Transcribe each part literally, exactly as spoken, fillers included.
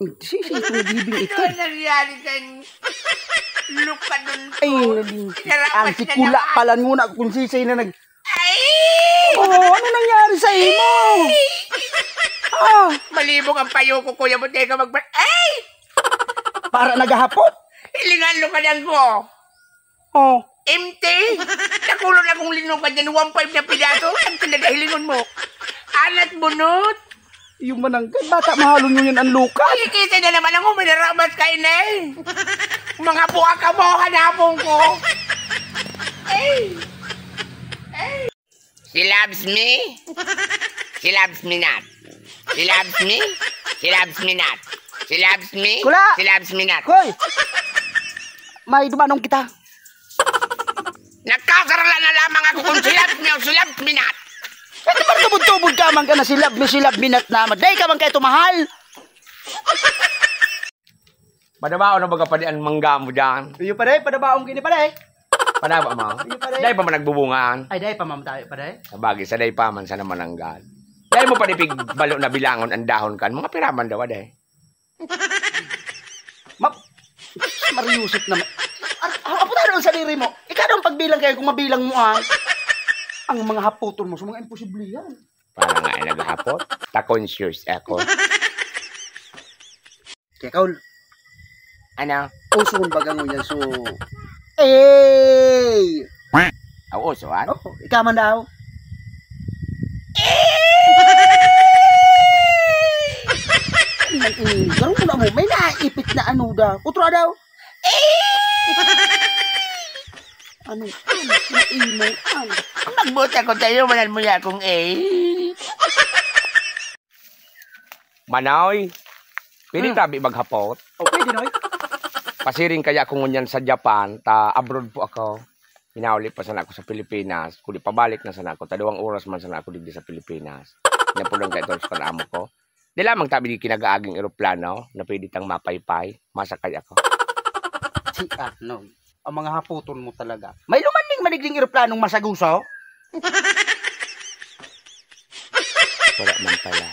Sisi ito nagibing ito. Ano nangyari kan? Luka dun ko. Ay, naging... Ang sikula palan muna kung sisi na nag... Ay! Oo, oh, ano nangyari sa imo? Ah, malibog ang payo ko, kuya mo. Teka mag... Ay! para nagahapot. Hilingan lukadan ko. Oh. Empty. Nakulong na kong linukan dyan. one five na pidato. Ang pinagahilingon mo. Alat bunot. Yung manangkay, bata mahalo nyo yan ang luka. Kikita na naman ang uminaramas kayo na eh. Mga buka ka mo, hanapon ko. Hey! Hey! She loves me. She loves me not. She loves me. She loves me not. She loves me. Kula! She loves me not. Hoy! May dumanong kita. Nagkasarala na lamang ako kung she loves me o she loves me not. Pwede ba tubod-tubod ka man ka na silab me silab minat naman. Day ka man kayo tumahal. Padabao na baga pa di ang mangga mo dyan. Iyo pa day, padabaong kini pa day. Padaba mo? Iyo pa day. Day pa man nagbubungaan. Ay day pa mam tayo pa day. Sa bagay, sa day pa man sa namananggal. Day mo pa di pig balo na bilangon ang dahon kan. Mga piraman daw day. Map, mariusip naman. Apo tayo sa diri mo. Ikaw daw pagbilang kayo kung mabilang mo ah. Ang mga haputon mo, sa mga imposible yan. Para nga ay naghapot. Ta-conscious ako. Kaya Kaul, Ano? uso kong bagang mo yan, so... Ey! Ang usuan? Oh, ikaw man daw. Garong mo na mo, may naipit na ano daw. Utro daw. Ano? Ano? Maimo? Ano? Magbuta ko tayo, manan mo ya kung eh. Manoy, pwede Hmm. tabi maghapot. O, pwede noy. Pasiring kaya ako ngunyan sa Japan, ta abroad po ako. Hinauli pa sana ako sa Pilipinas. Kung di pabalik na sana ako, tadawang oras man sana ako digdi sa Pilipinas. Napulang kayo sa kanamo ko. Di lamang tabi di kinagaaging eroplano na pwede tang mapaypay, masakay ako. Si ano? Ang mga haputon mo talaga. May lumanding maligling eroplanong masaguso? Wala man pala.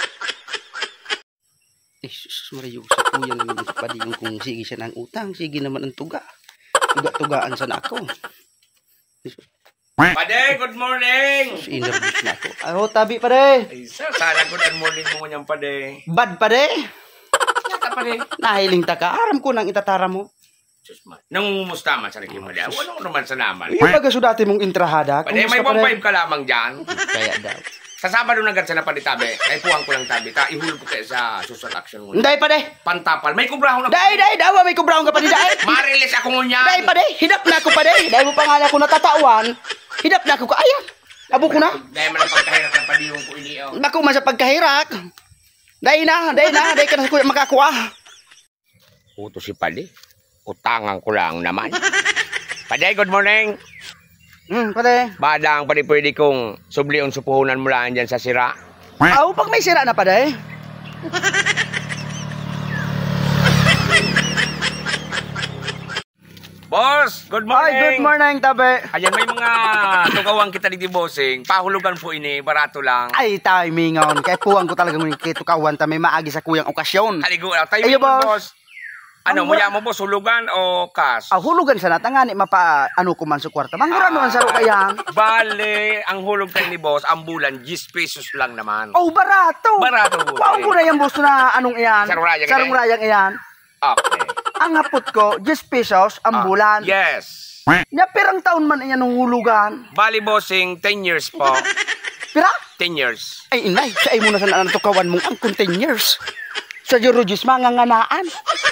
Eh, sus, Mario, sa kuya naman sa padiyong kung sige siya ng utang, sige naman ang tuga. Tuga-tugaan sana ako. Pade, good morning! Sus, inervous na ako. Aho, tabi pare. Ay, sa sana good morning mo niyang pade. Bad pare. Nata pade. Nahiling ta ka. Aram ko nang itatara mo. Nangumusta man sa naging mali. Wala naman sa naman. Yung baga sudati mong intrahada. Pade, may one five ka lamang dyan. Kaya daw. Sa Sabado na agad sa napaditabi, ay puwang ko lang tabi. Ta, ihulog ko kayo sa social action mo. Day pare. Pantapal. May kubrahon na. Day, day, dawa. May kubraon ka pa di day. Marilis ako ngunyan. Day pare. Hidap na ako pa day. Day mo pa nga na ako natatawan. Hidap na ako ka. Ayan. Abo ko na. Dahil man ang pagkahirap ng padiyong ko iniyo. Naku man sa pagkahirak. Day na, day na. Day ka na sa kuya makakuha. Uto si Pade. Utangan ko lang naman. Pade, good morning. Hmm, pare. Badang pade pwede kong sublion supuhunan mo lang dyan sa sira. Aw, pag may sira na pare. Boss, good Ay, morning. good morning, tabi. Ayan, may mga tugawang kita dito, bossing. Pahulugan po ini, barato lang. Ay, timingon. Kaya puwang ko talaga mong kitukawan ta may maagi sa kuyang okasyon. Haligo lang. Tayo Ayo, mo, boss. boss. Ano, Ang muya mo, boss? Hulugan o cash? Ah, hulugan sa natangani mapa ano ko man sa kwarta. Mangura naman sa kayang. Bale, ang hulog tayo ni boss, ang bulan, ten pesos lang naman. Oh, barato. Barato, boss. Wow, ko na yung boss na anong iyan. Sarong rayang Sarong iyan. rayang iyan. Okay. Ang hapot ko, ten pesos ang Ah, bulan. Yes. Nya pirang taon man iyan ng hulugan. Bali, bossing, ten years po. Pira? ten years. Ay, inay, sa imo na sa natukawan mong ang ten years. Sa Eurogis, mga nganaan.